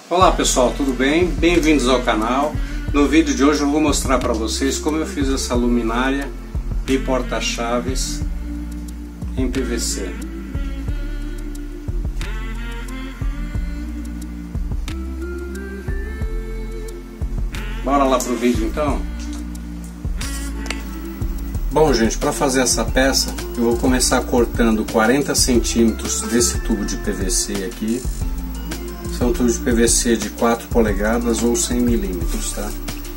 Olá pessoal, tudo bem? Bem-vindos ao canal. No vídeo de hoje eu vou mostrar para vocês como eu fiz essa luminária e porta-chaves em PVC. Bora lá pro vídeo então? Bom gente, para fazer essa peça eu vou começar cortando 40 centímetros desse tubo de PVC aqui. São tubos de PVC de 4 polegadas ou 100 milímetros, tá?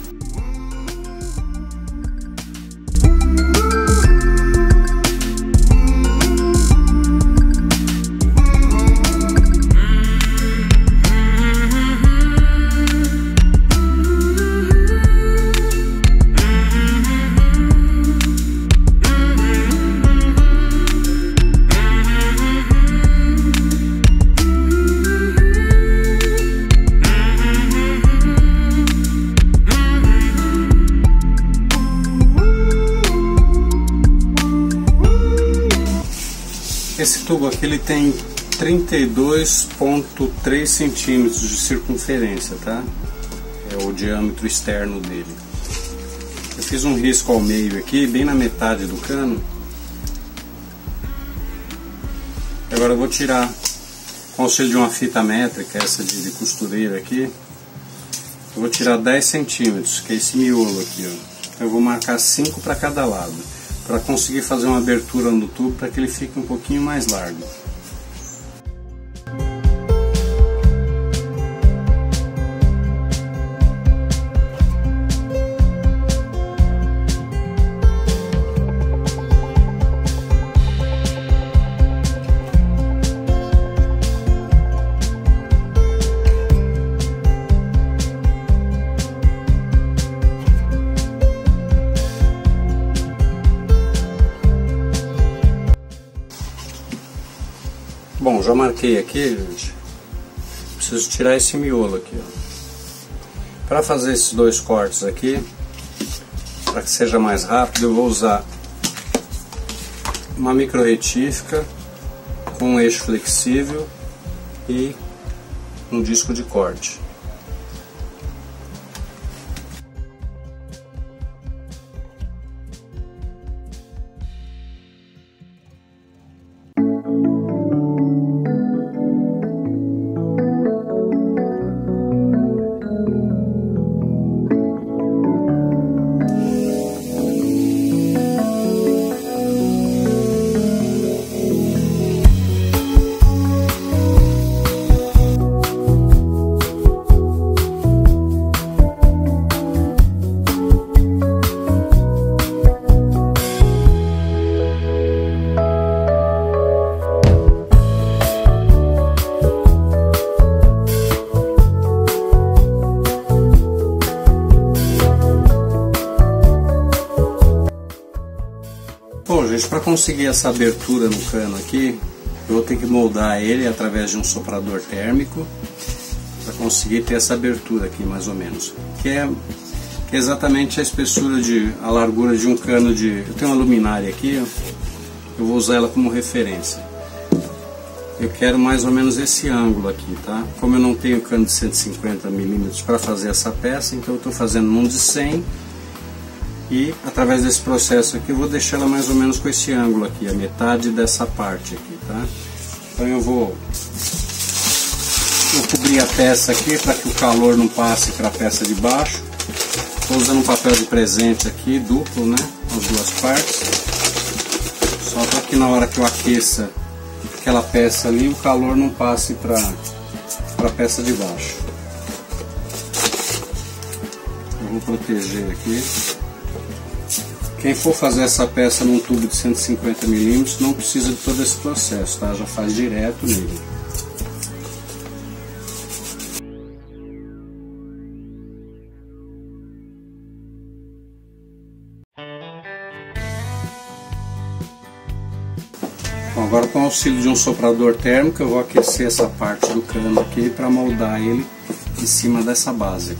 Esse tubo aqui ele tem 32,3 centímetros de circunferência, tá? É o diâmetro externo dele. Eu fiz um risco ao meio aqui, bem na metade do cano. Agora eu vou tirar, com o auxílio de uma fita métrica, essa de costureira aqui, eu vou tirar 10 centímetros, que é esse miolo aqui, ó. Eu vou marcar 5 para cada lado, para conseguir fazer uma abertura no tubo para que ele fique um pouquinho mais largo. Bom, já marquei aqui, gente. Preciso tirar esse miolo aqui, ó. Para fazer esses dois cortes aqui, para que seja mais rápido, eu vou usar uma micro retífica com um eixo flexível e um disco de corte. Bom gente, para conseguir essa abertura no cano aqui, eu vou ter que moldar ele através de um soprador térmico para conseguir ter essa abertura aqui mais ou menos, que é exatamente a espessura a largura de um cano de... Eu tenho uma luminária aqui, eu vou usar ela como referência. Eu quero mais ou menos esse ângulo aqui, tá? Como eu não tenho cano de 150 milímetros para fazer essa peça, então eu estou fazendo num de 100. E através desse processo aqui eu vou deixar ela mais ou menos com esse ângulo aqui, a metade dessa parte aqui, tá? Então eu vou cobrir a peça aqui para que o calor não passe para a peça de baixo. Estou usando um papel de presente aqui, duplo, né? As duas partes. Só para que na hora que eu aqueça aquela peça ali, o calor não passe para a peça de baixo. Eu vou proteger aqui. Quem for fazer essa peça num tubo de 150 milímetros não precisa de todo esse processo, tá? Já faz direto nele. Bom, agora com o auxílio de um soprador térmico eu vou aquecer essa parte do cano aqui para moldar ele em cima dessa base.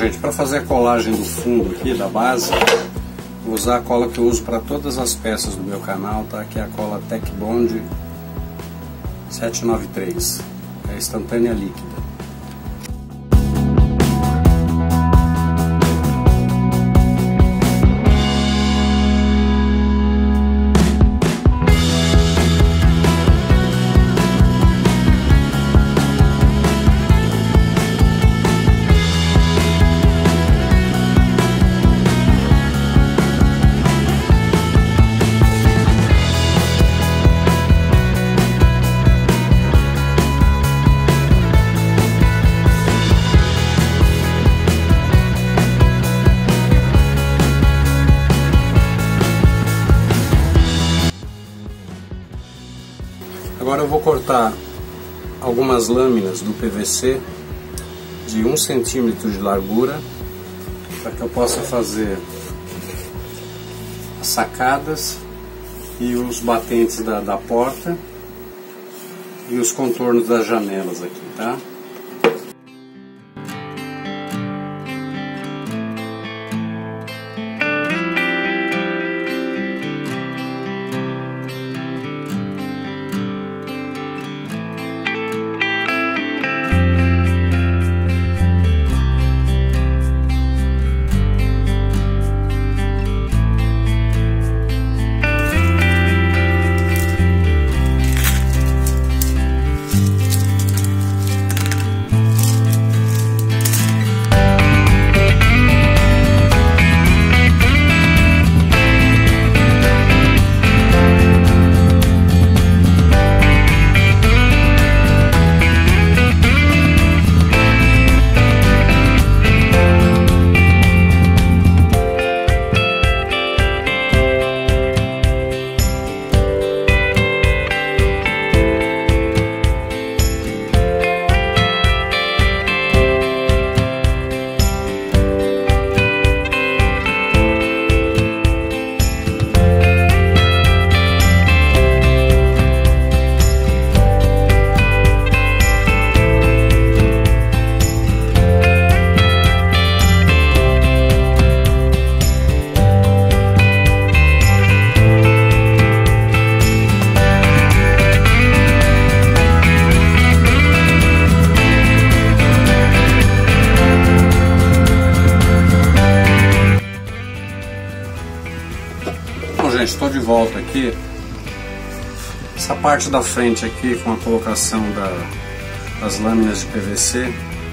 gente, para fazer a colagem do fundo aqui, da base, vou usar a cola que eu uso para todas as peças do meu canal, tá? Que é a cola Tech Bond 793, é instantânea líquida. Agora eu vou cortar algumas lâminas do PVC de 1 centímetro de largura para que eu possa fazer as sacadas e os batentes da porta e os contornos das janelas aqui, tá? Gente, estou de volta aqui. Essa parte da frente aqui com a colocação das lâminas de PVC,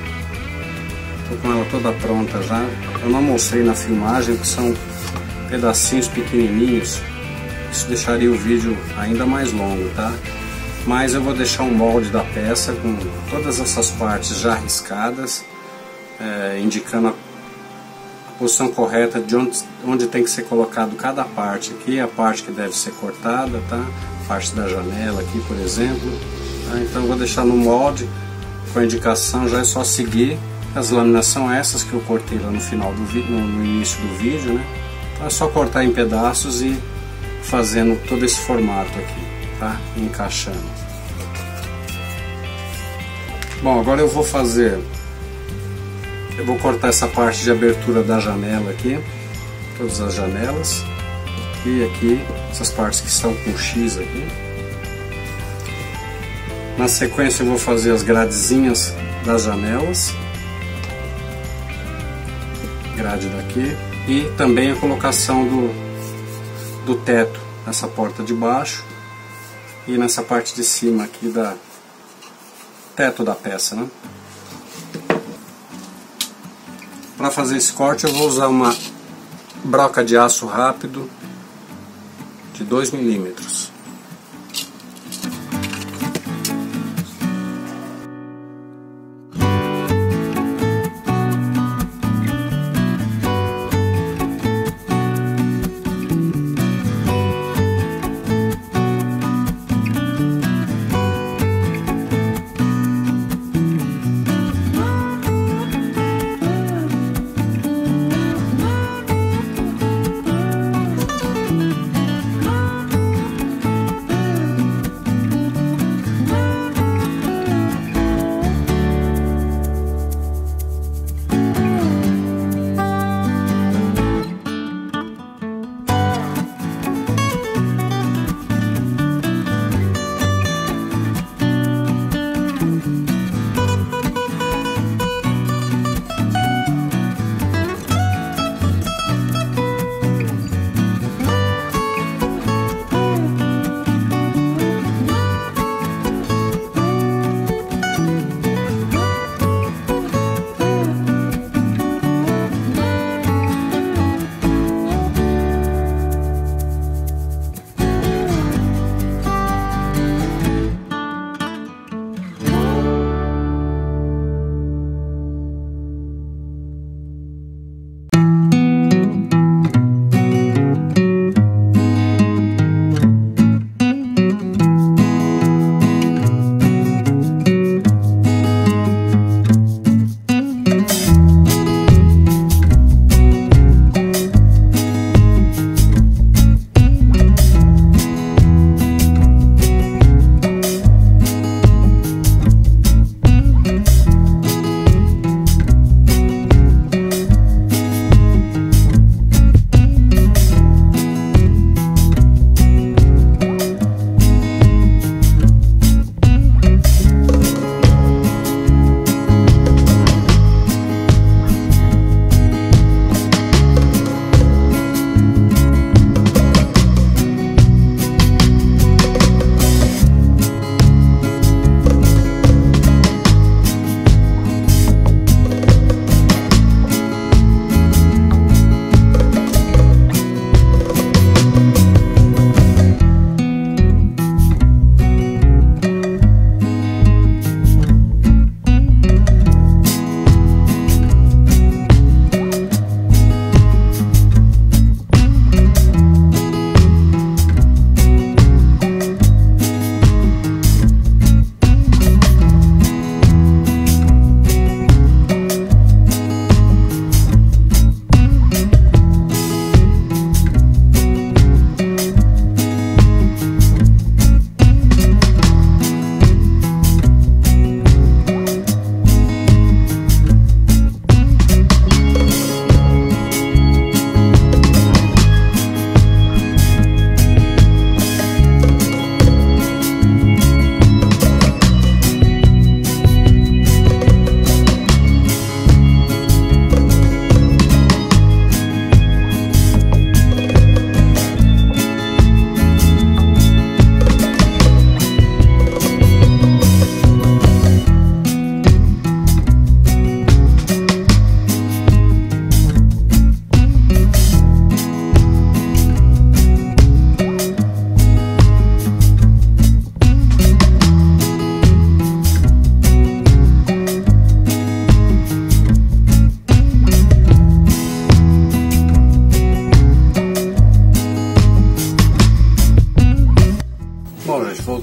estou com ela toda pronta já. Eu não mostrei na filmagem porque são pedacinhos pequenininhos, isso deixaria o vídeo ainda mais longo, tá? Mas eu vou deixar um molde da peça com todas essas partes já riscadas, indicando a posição correta de onde tem que ser colocado cada parte aqui, a parte que deve ser cortada, tá? A parte da janela aqui, por exemplo, tá? Então eu vou deixar no molde com a indicação, já é só seguir. As lâminas são essas que eu cortei lá no final do vídeo, no início do vídeo, né? Então é só cortar em pedaços e fazendo todo esse formato aqui, tá? Encaixando. Bom, agora eu vou cortar essa parte de abertura da janela aqui, todas as janelas, e aqui essas partes que estão com X aqui. Na sequência eu vou fazer as gradezinhas das janelas, grade daqui, e também a colocação do teto nessa porta de baixo e nessa parte de cima aqui da teto da peça, né? Para fazer esse corte eu vou usar uma broca de aço rápido de 2 milímetros.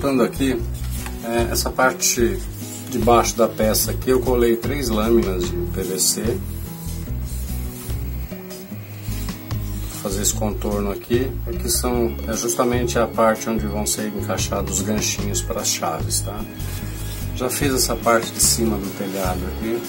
voltando aqui, essa parte de baixo da peça aqui eu colei 3 lâminas de PVC. Vou fazer esse contorno aqui, é justamente a parte onde vão ser encaixados os ganchinhos para as chaves, tá? Já fiz essa parte de cima do telhado aqui.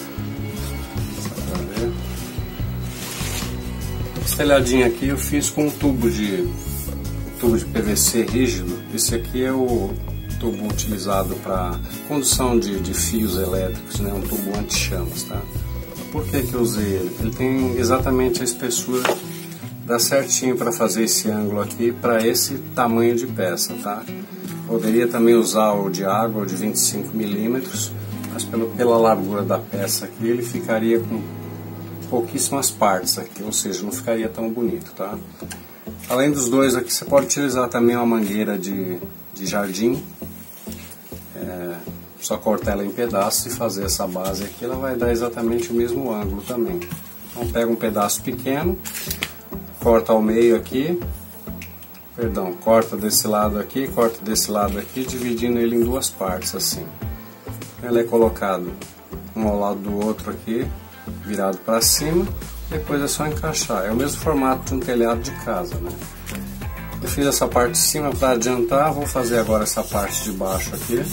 Esse telhadinho aqui eu fiz com um tubo de PVC rígido. Esse aqui é o tubo utilizado para condução de fios elétricos, né? Um tubo anti-chamas, tá? Por que eu usei ele? Ele tem exatamente a espessura, dá certinho para fazer esse ângulo aqui para esse tamanho de peça, tá? Poderia também usar o de água, o de 25 milímetros, mas pela largura da peça aqui ele ficaria com pouquíssimas partes aqui, ou seja, não ficaria tão bonito, tá? Além dos dois aqui, você pode utilizar também uma mangueira de jardim, só cortar ela em pedaços e fazer essa base aqui, ela vai dar exatamente o mesmo ângulo também. Então pega um pedaço pequeno, corta ao meio aqui, corta desse lado aqui, corta desse lado aqui, dividindo ele em 2 partes assim. Ele é colocado um ao lado do outro aqui, virado para cima, depois é só encaixar. É o mesmo formato de um telhado de casa, né? Eu fiz essa parte de cima para adiantar, vou fazer agora essa parte de baixo aqui.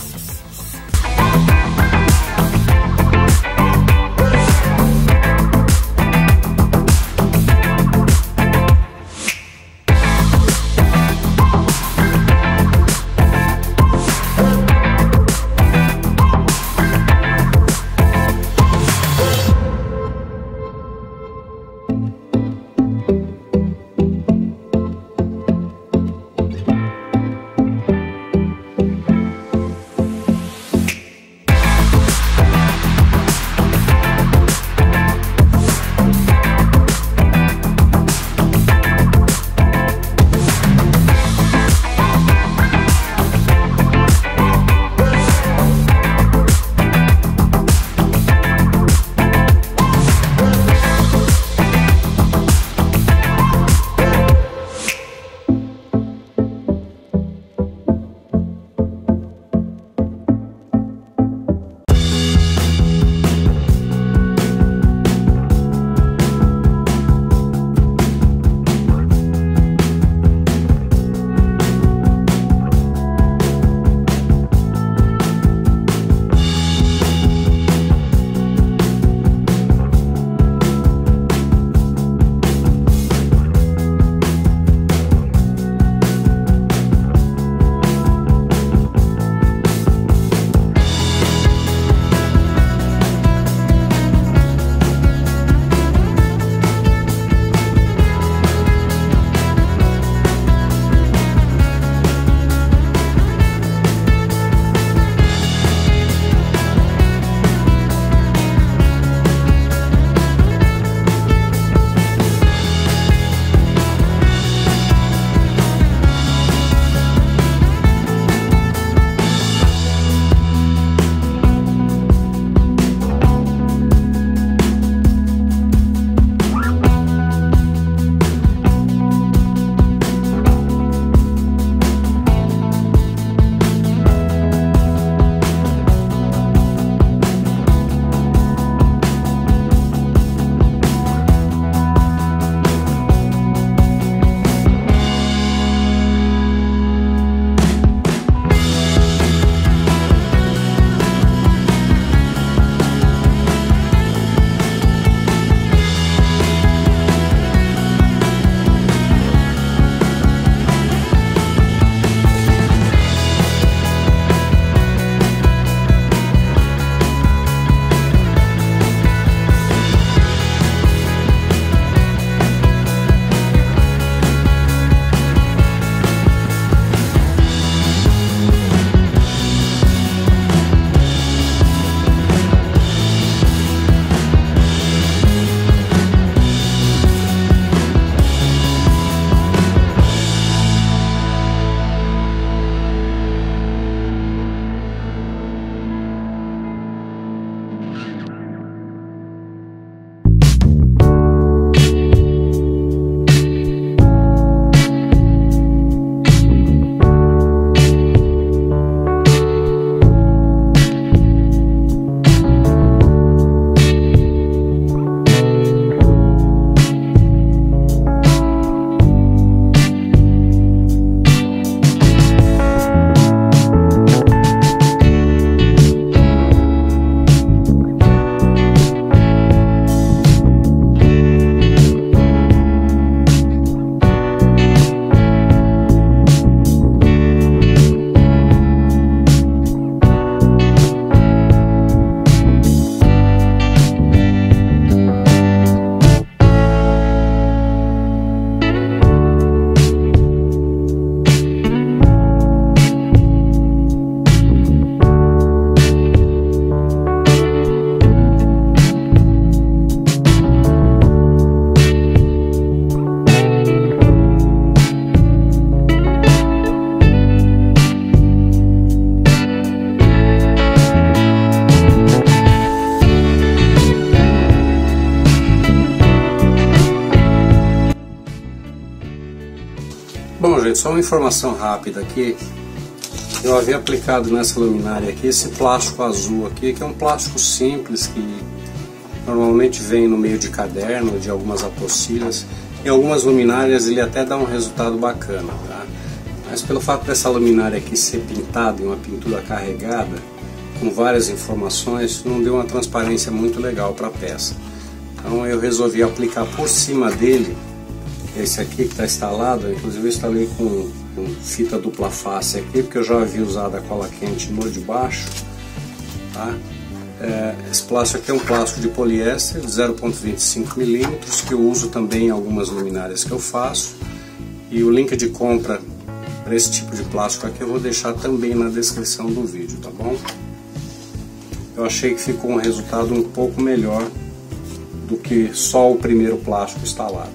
Bom, gente, só uma informação rápida aqui. Eu havia aplicado nessa luminária aqui esse plástico azul aqui, que é um plástico simples que normalmente vem no meio de caderno, de algumas apostilas. Em algumas luminárias ele até dá um resultado bacana, tá? Mas pelo fato dessa luminária aqui ser pintada em uma pintura carregada, com várias informações, não deu uma transparência muito legal para a peça. Então eu resolvi aplicar por cima dele, esse aqui que está instalado, inclusive eu instalei com fita dupla face aqui, porque eu já havia usado a cola quente no de baixo, tá? Esse plástico aqui é um plástico de poliéster de 0,25 mm, que eu uso também em algumas luminárias que eu faço, e o link de compra para esse tipo de plástico aqui eu vou deixar também na descrição do vídeo, tá bom? Eu achei que ficou um resultado um pouco melhor do que só o primeiro plástico instalado.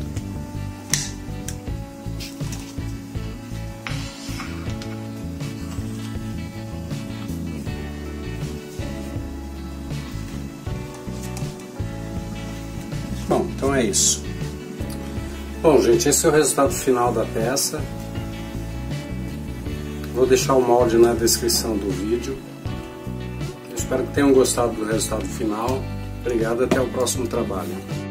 Bom, então é isso. Bom, gente, esse é o resultado final da peça. Vou deixar o molde na descrição do vídeo. Espero que tenham gostado do resultado final. Obrigado, até o próximo trabalho.